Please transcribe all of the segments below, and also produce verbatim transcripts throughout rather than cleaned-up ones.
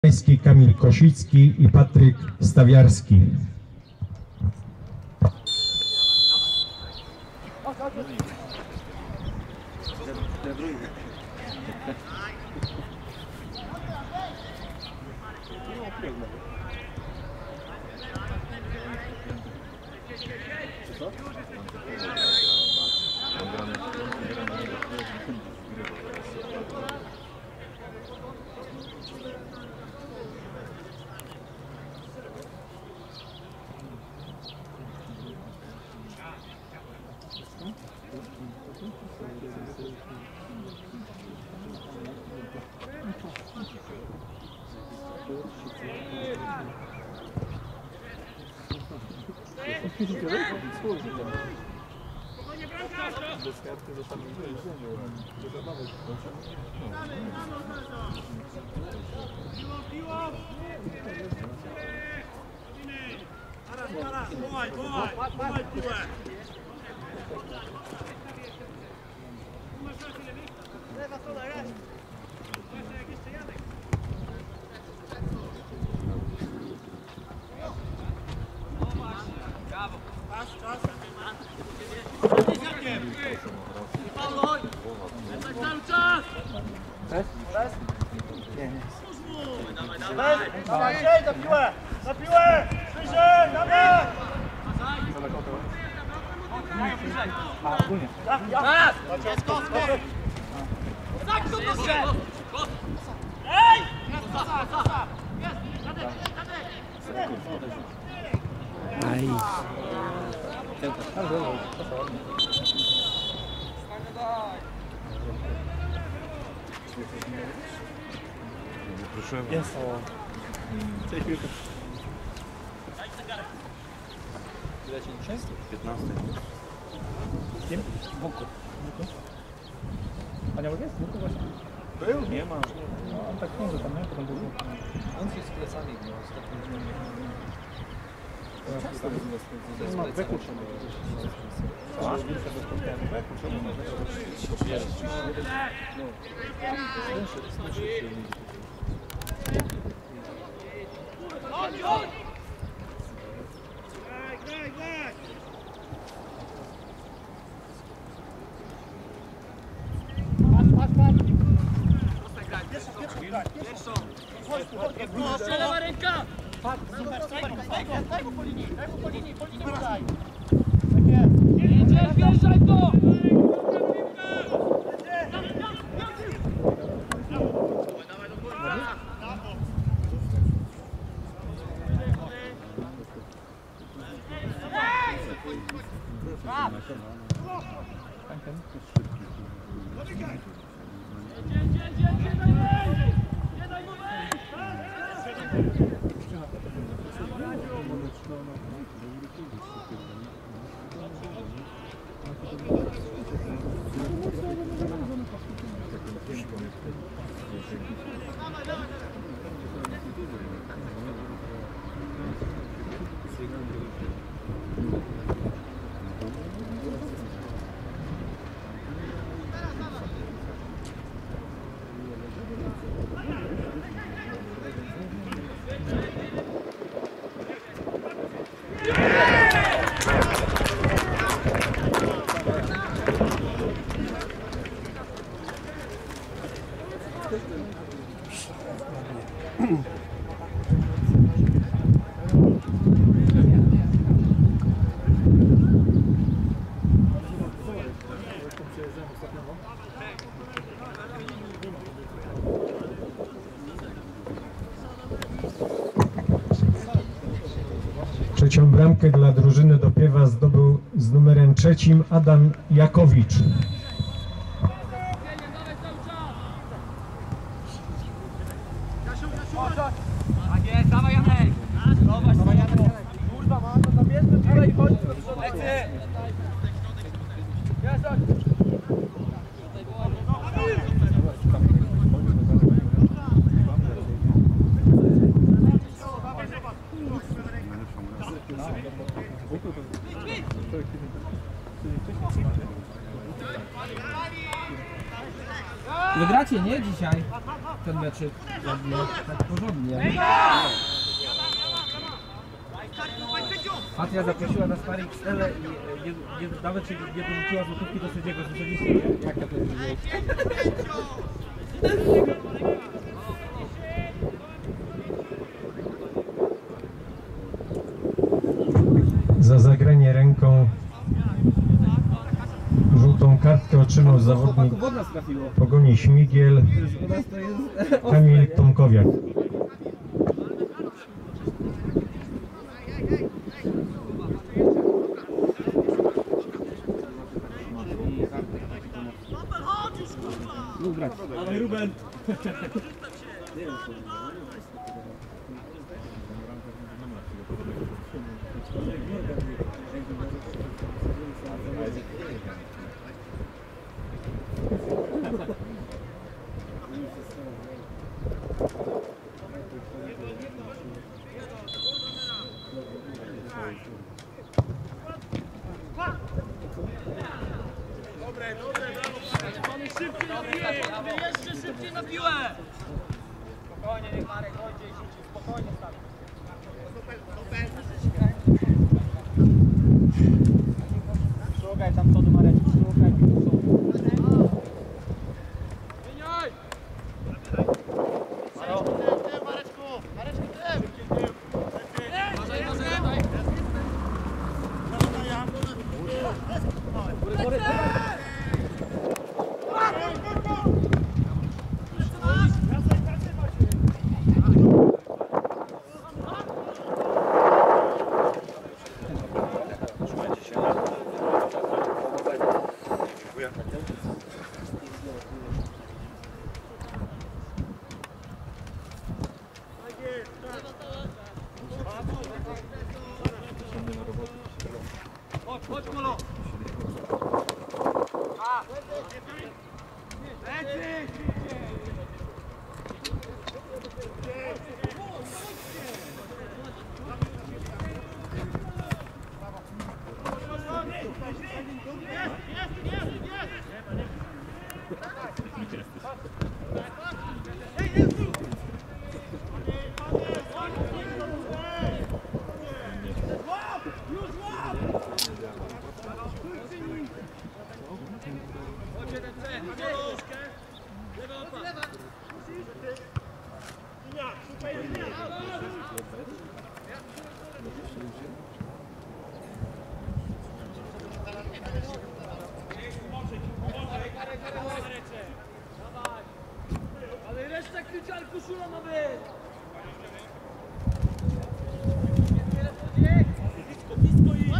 Kamil Kosicki i Patryk Stawiarski. Na piłę! Na piłę! Wyżej! Dawaj! Ej! Jest. Cześć, Piłka. Ile ci dzisiaj? piętnaście. Z kim? Wuku. Aniołek jest? Wuku właśnie. Był? Nie ma. No, on tak może tam, nie? Potem był. On się z plecami miał ostatnio dzień. Często nie ma weku. A? Weku, czemu ma weku? Chodź, chodź! Graj, graj! Patrz, patrz, patrz! Pierwszą, pierwszą, graj, pierwszą! Chodź tu, chodź tu! Lewa ręka! Patrz, super, super, daj mu po linii, daj mu po linii, po linii graj! Tak jest! Jedziesz, wjeżdżaj to! Trzecią bramkę dla drużyny Dopiewa zdobył z numerem trzecim Adam Jakowicz. Tak jest, dawaj Janek! Dawaj Janek! Kurwa, ma to zabierzmy piłę i chodź do przodu! Lecy! Wygracie, nie? Dzisiaj. ten meczyk ładnie, tak porządnie. Patria zaprosiła na sparring Stelę i nie, nie, nawet się nie dorzuciła złotówki do sędziego. Słyszeliście, nie? Jak ja to zrobiłem? Za zagranie ręką żółtą kartkę otrzymał zawodnik Chłopaków od nas trafiło. Pogoni Śmigiel U nas to jest Kamil Tomkowiak. Lub grać. Dawaj Ruben! Szybciej na piłę! Jeszcze szybciej na piłę! Spokojnie, niech Marek chodzi i rzuci. Spokojnie stawi. Szukaj tam przodu, Marek. Szukaj. Wyniaj! Mareczku! Mareczku, tył! Uważaj, uważaj! Chodź, chodź, Kolo! A! Leci! Ale reszta kryczal koszula ma być! Blisko, blisko i...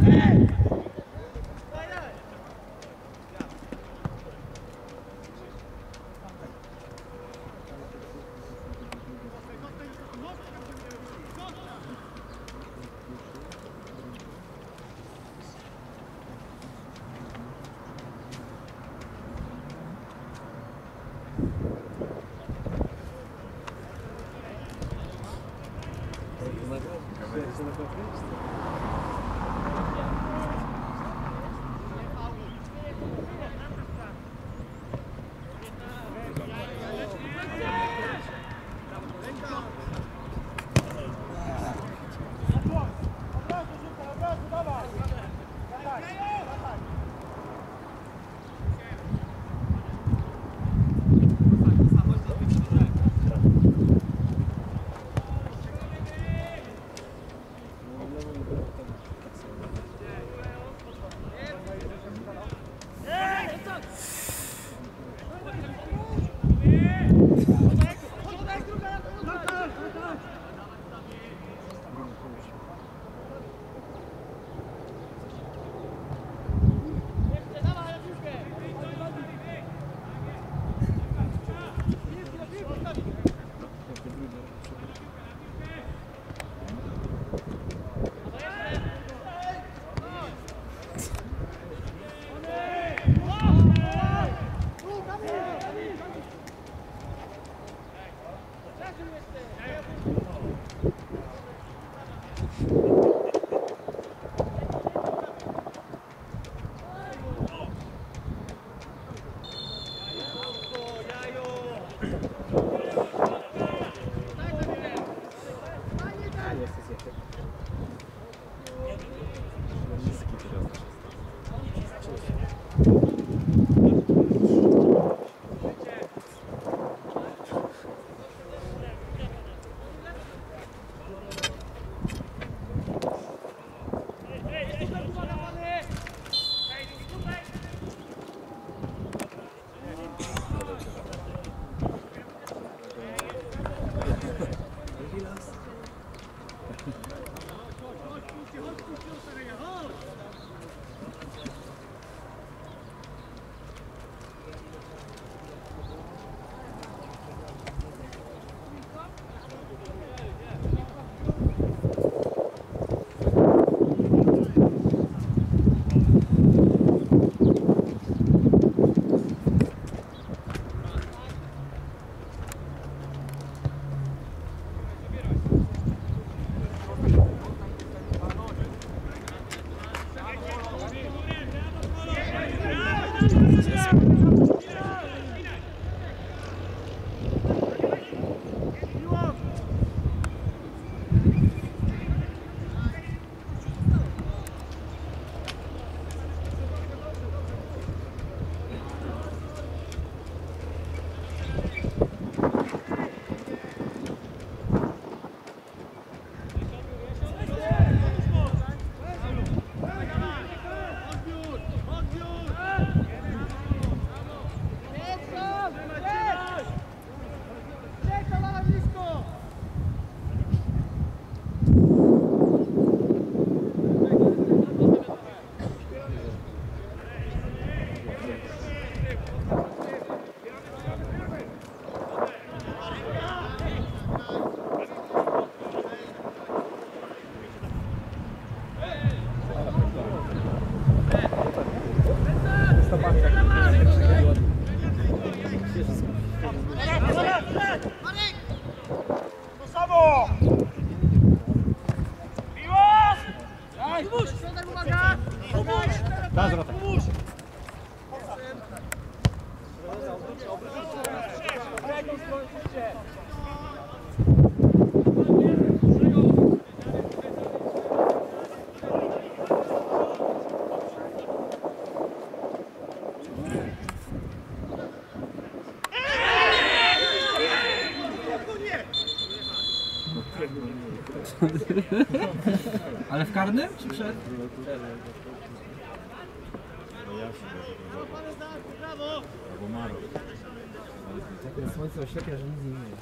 Da, zwrotę. Ale w karnym czy przed? Jak słońce oślepia, że nic nie widzi.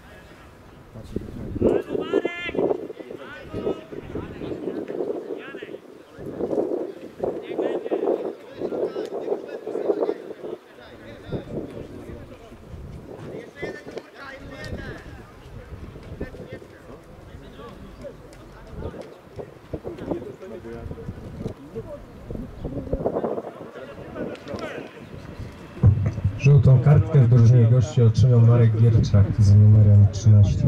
Żółtą kartkę w drużynie gości otrzymał Marek Gierczak z numerem trzynaście.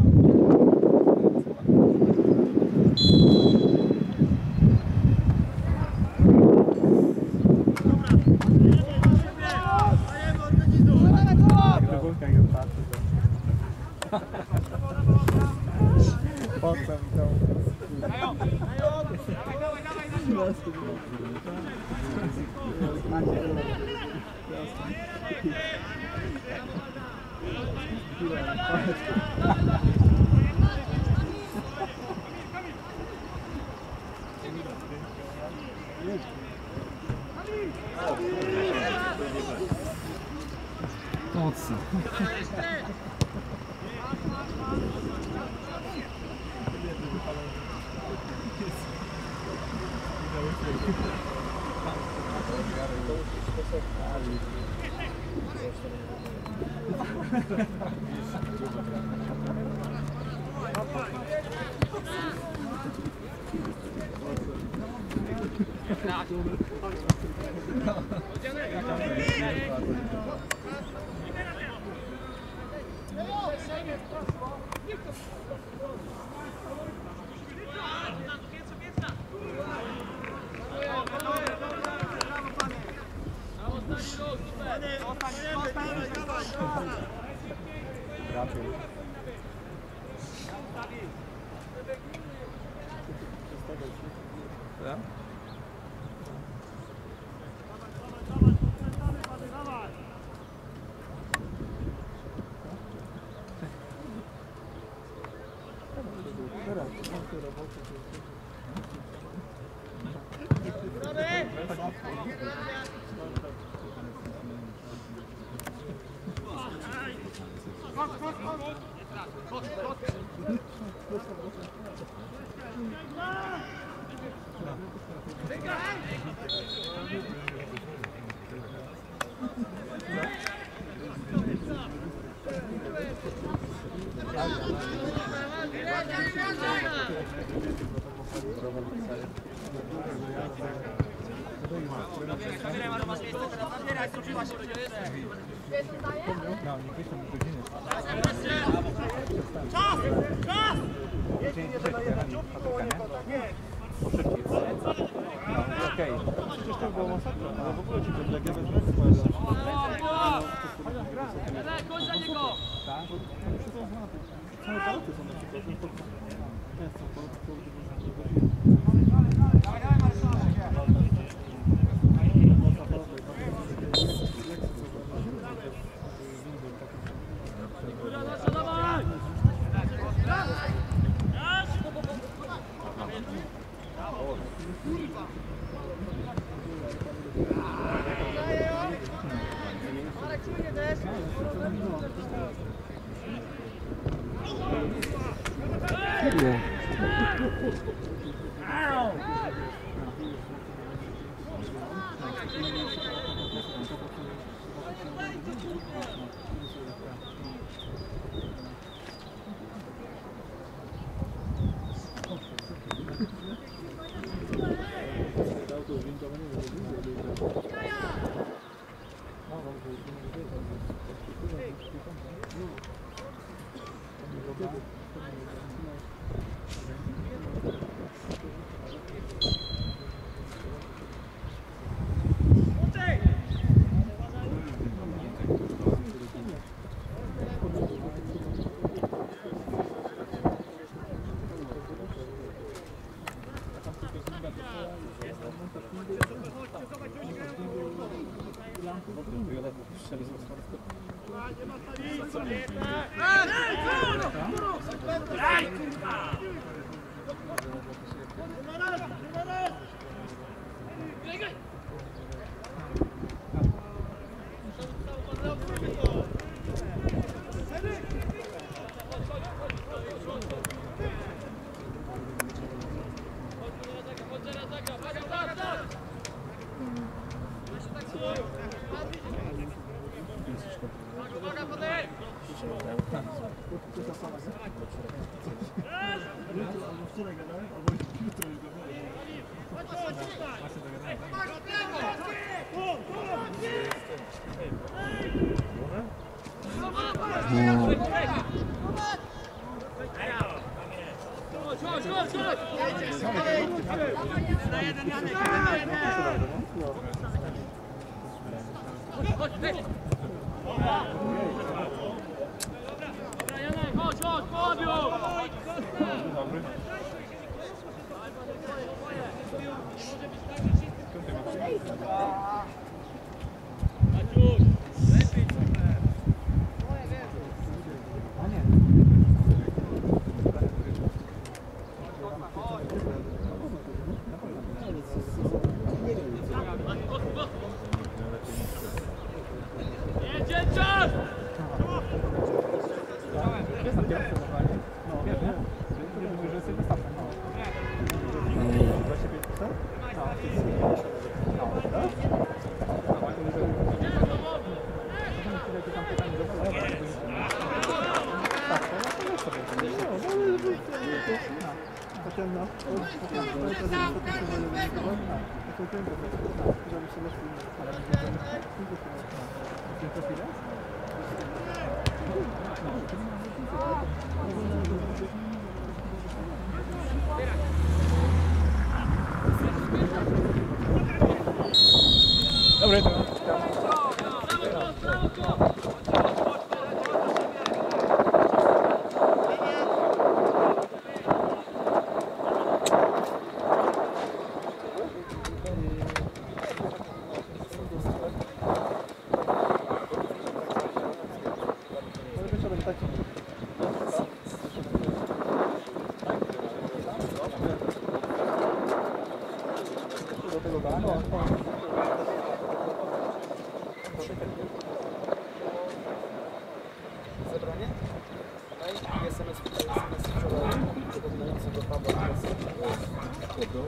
Mocno. Okej. Przecież to było masakra, ale w ogóle ci to jak ja będę składał. Tak? Całe balety są na przykład. Często po Dobry, to. Zebranie? No i S M S wczoraj przypominający do Pawła teraz kogo?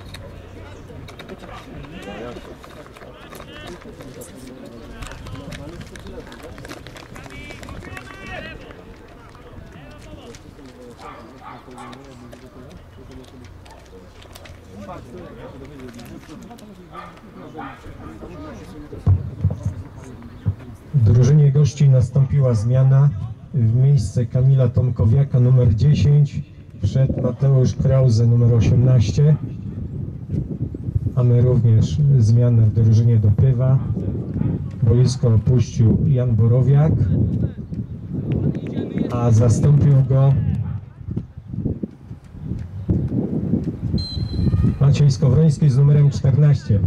W drużynie gości nastąpiła zmiana. W miejsce Kamila Tomkowiaka numer dziesięć wszedł Mateusz Krause numer osiemnaście. Mamy również zmianę w drużynie Dopywa. Boisko opuścił Jan Borowiak, a zastąpił go Maciej Skowroński z numerem czternaście.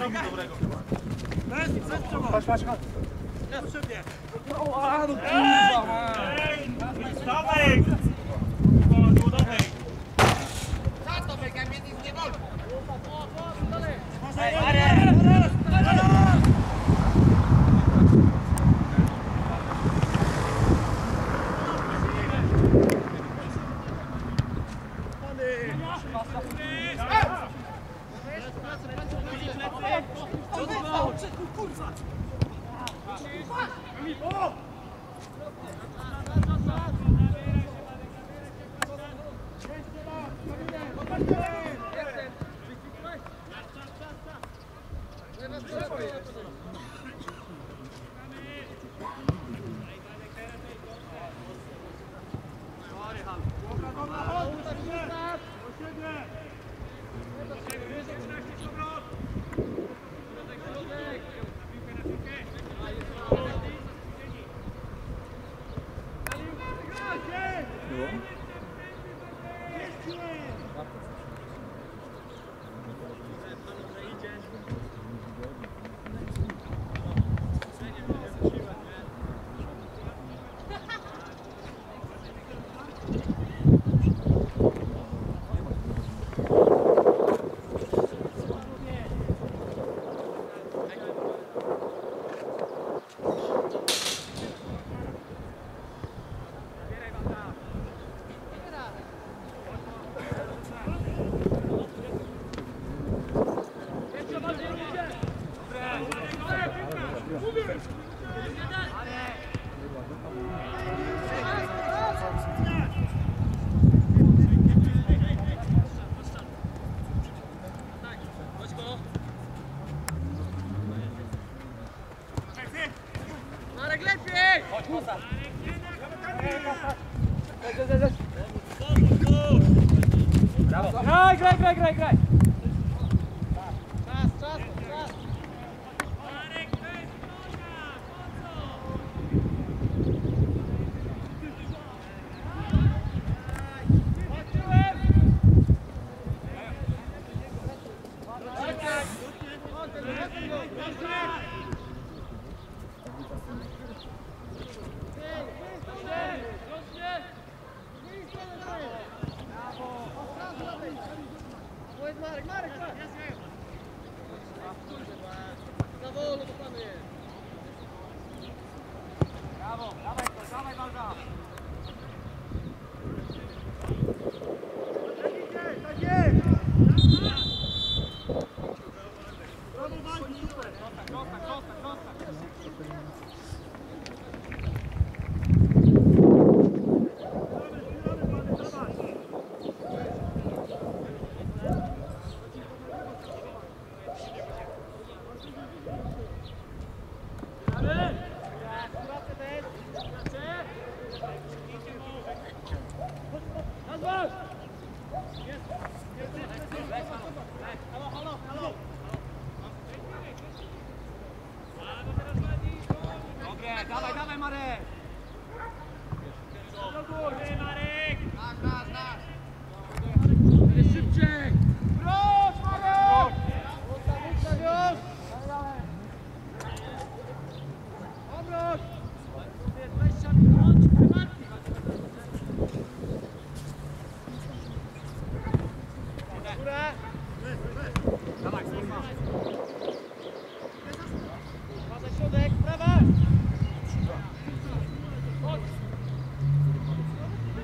Patrz, patrz, patrz. Marek, lepiej! Graj, graj, graj, graj, graj! Czas, czas, czas! Marek, Marek, za wolno to panu jest. Brawo, dawaj to, dawaj Walda. Tak jest! Brawo Waldi, super! Kostak, kostak, kostak, kostak. Dawaj, dawaj Marek! Do góry Marek! Nasz, nasz, nasz! Jest szybciej! Proszę Marek! Ustaw, ustaw już! Obróć! dwadzieścia minut, prywatnie! Górę! Dawaj, kurwa! Uważaj środek, prawa!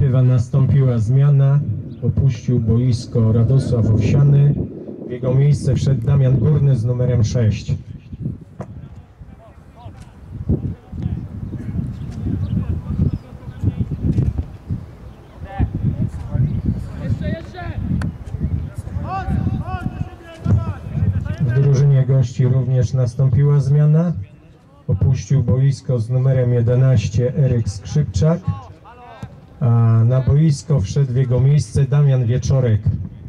Przerwa, nastąpiła zmiana. Opuścił boisko Radosław Owsiany. W jego miejsce wszedł Damian Górny z numerem sześć. W drużynie gości również nastąpiła zmiana. Opuścił boisko z numerem jedenaście Eryk Skrzypczak, a na boisko wszedł w jego miejsce Damian Wieczorek.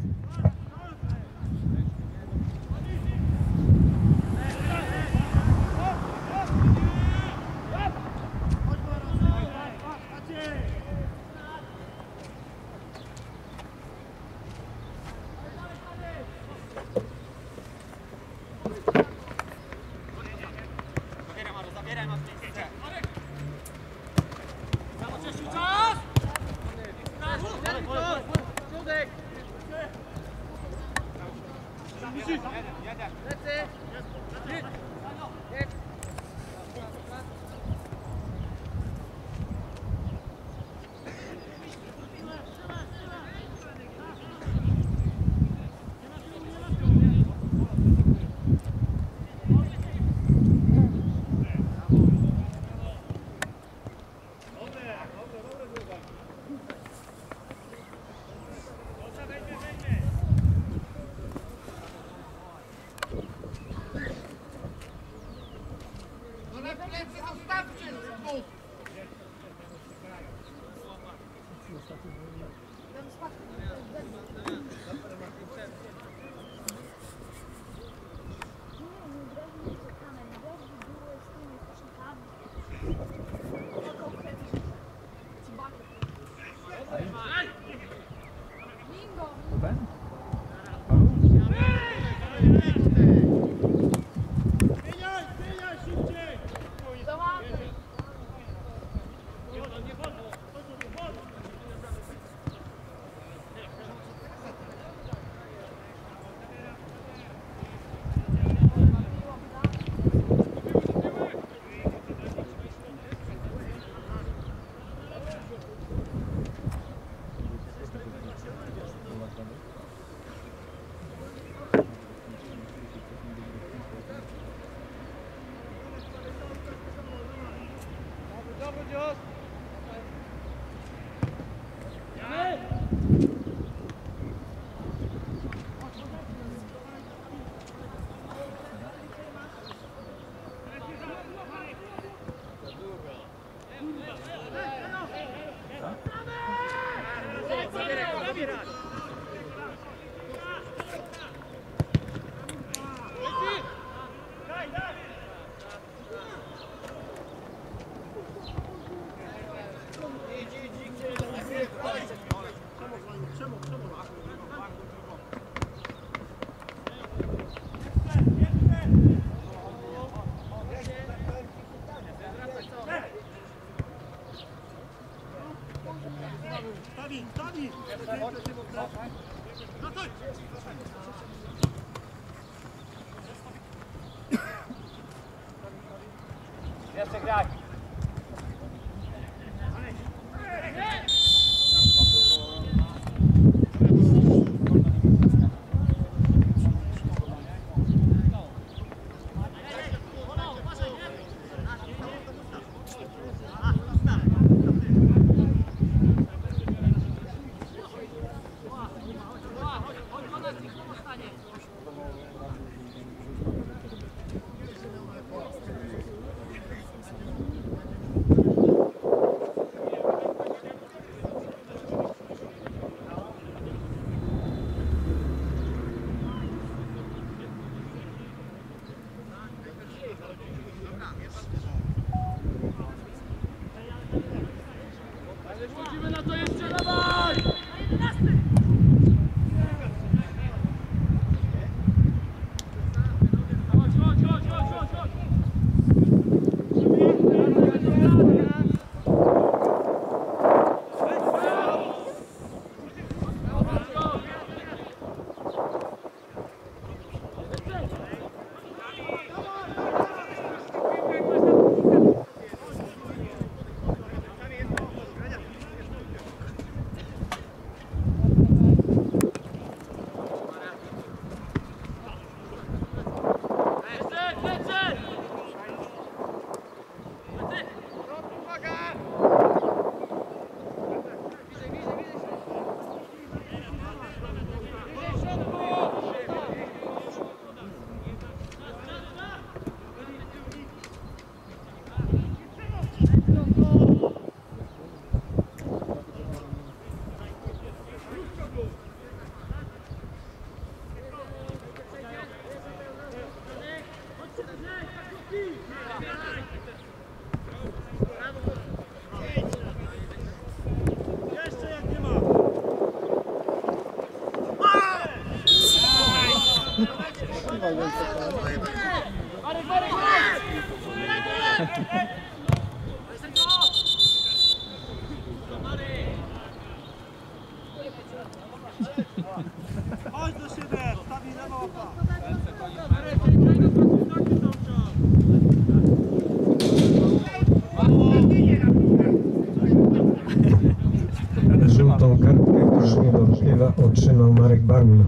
Jeszcze graj. Wchodzimy na to jeszcze, dawaj! Chodź, chodź, chodź, chodź, chodź, chodź! Marek, Marek, Marek! Chodź do siebie, stawi lewa oka. Żółtą kartkę w drużynie Dąbkiewa otrzymał Marek Bagun.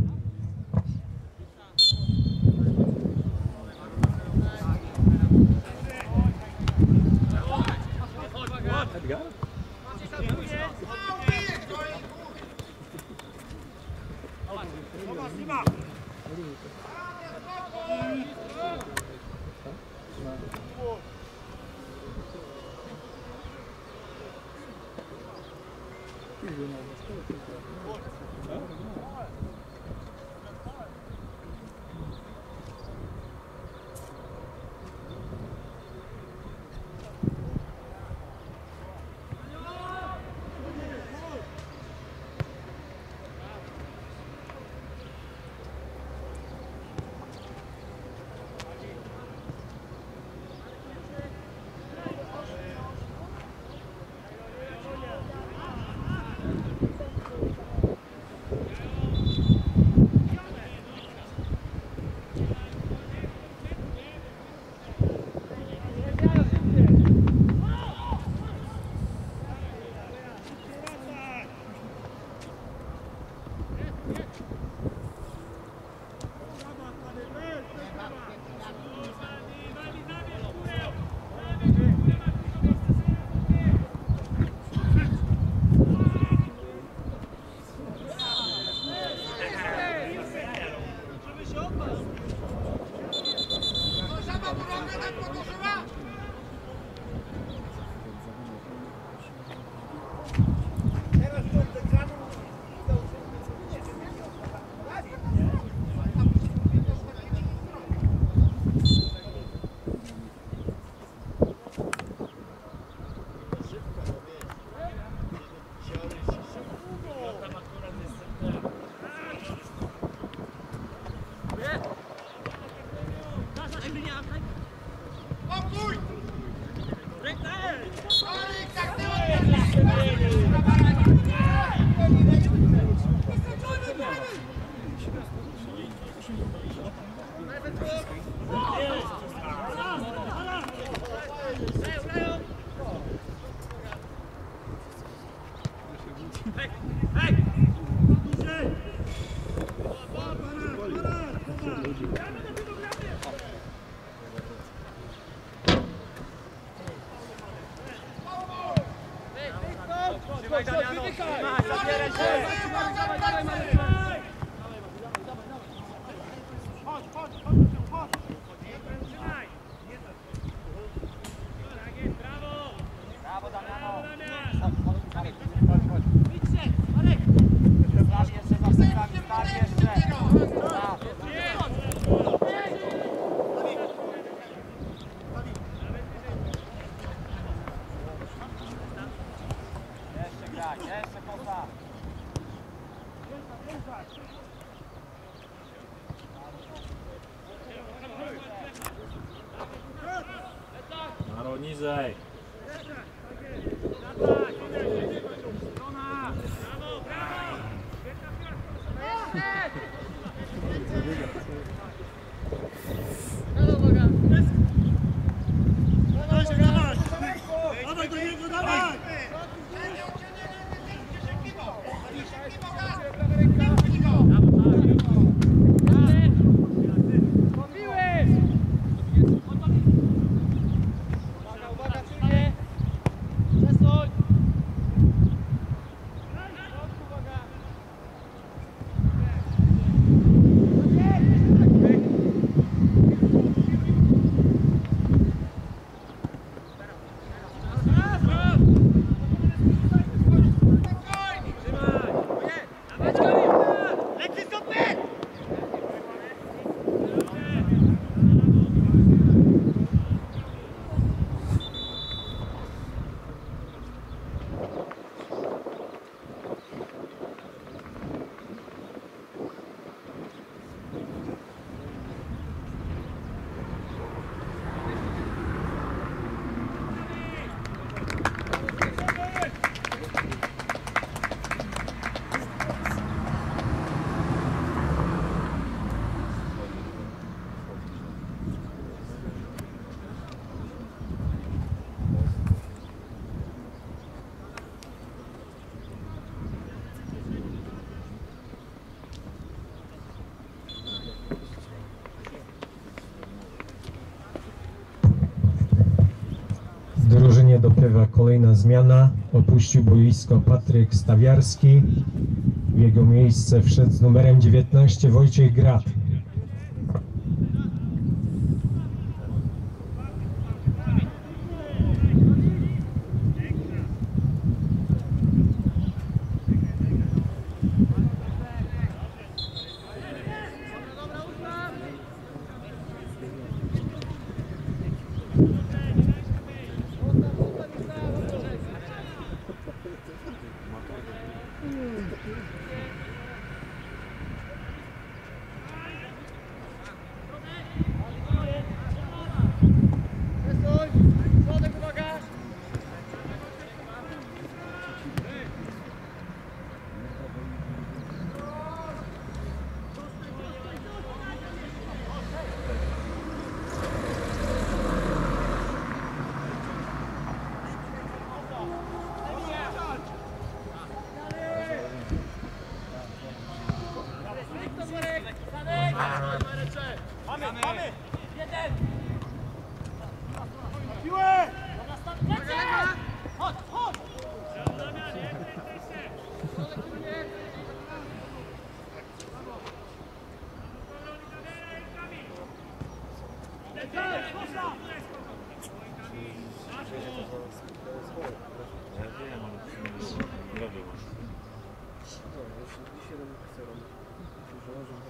Maro, niżej. Dawaj do niego, dawaj! Uwaga, uwaga, dopiero kolejna zmiana. Opuścił boisko Patryk Stawiarski. W jego miejsce wszedł z numerem dziewiętnaście Wojciech Grab. Środek, uwaga! Mamy, mamy! Jeden! Piłę! Chodź, chodź!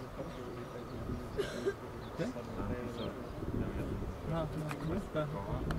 No, no,